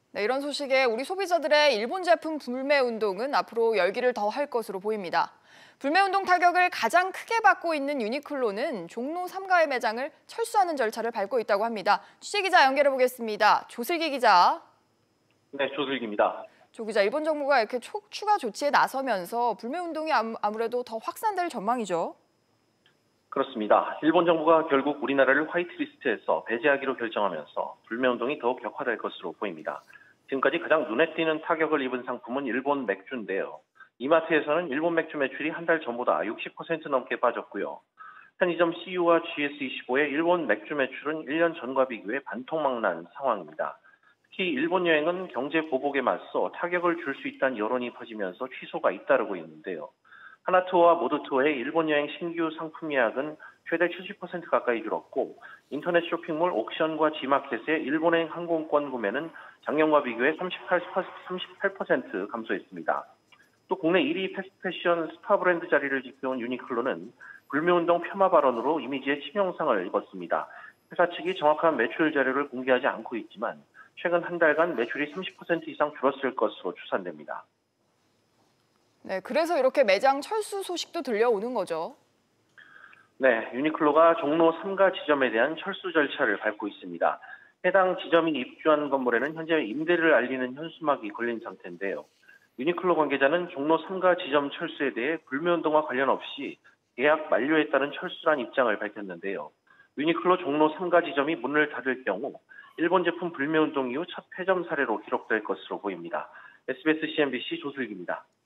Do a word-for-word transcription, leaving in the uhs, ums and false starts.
네, 이런 소식에 우리 소비자들의 일본 제품 불매 운동은 앞으로 열기를 더 할 것으로 보입니다. 불매 운동 타격을 가장 크게 받고 있는 유니클로는 종로 삼 가의 매장을 철수하는 절차를 밟고 있다고 합니다. 취재기자 연결해 보겠습니다. 조슬기 기자. 네, 조슬기입니다. 조 기자, 일본 정부가 이렇게 초, 추가 조치에 나서면서 불매 운동이 아무래도 더 확산될 전망이죠. 그렇습니다. 일본 정부가 결국 우리나라를 화이트리스트에서 배제하기로 결정하면서 불매운동이 더욱 격화될 것으로 보입니다. 지금까지 가장 눈에 띄는 타격을 입은 상품은 일본 맥주인데요. 이마트에서는 일본 맥주 매출이 한 달 전보다 육십 퍼센트 넘게 빠졌고요. 편의점 씨유와 지에스 이십오의 일본 맥주 매출은 일 년 전과 비교해 반토막 난 상황입니다. 특히 일본 여행은 경제 보복에 맞서 타격을 줄 수 있다는 여론이 퍼지면서 취소가 잇따르고 있는데요. 하나투어와 모두투어의 일본 여행 신규 상품 예약은 최대 칠십 퍼센트 가까이 줄었고, 인터넷 쇼핑몰 옥션과 지마켓의 일본행 항공권 구매는 작년과 비교해 삼십팔 퍼센트 감소했습니다. 또 국내 일 위 패스트패션 스파 브랜드 자리를 지켜온 유니클로는 불매운동 폄하 발언으로 이미지에 치명상을 입었습니다. 회사 측이 정확한 매출 자료를 공개하지 않고 있지만 최근 한 달간 매출이 삼십 퍼센트 이상 줄었을 것으로 추산됩니다. 네, 그래서 이렇게 매장 철수 소식도 들려오는 거죠. 네, 유니클로가 종로 삼 가 지점에 대한 철수 절차를 밟고 있습니다. 해당 지점이 입주한 건물에는 현재 임대를 알리는 현수막이 걸린 상태인데요. 유니클로 관계자는 종로 삼 가 지점 철수에 대해 불매운동과 관련 없이 계약 만료에 따른 철수란 입장을 밝혔는데요. 유니클로 종로 삼 가 지점이 문을 닫을 경우 일본 제품 불매운동 이후 첫 폐점 사례로 기록될 것으로 보입니다. 에스비에스 씨엔비씨 조슬기입니다.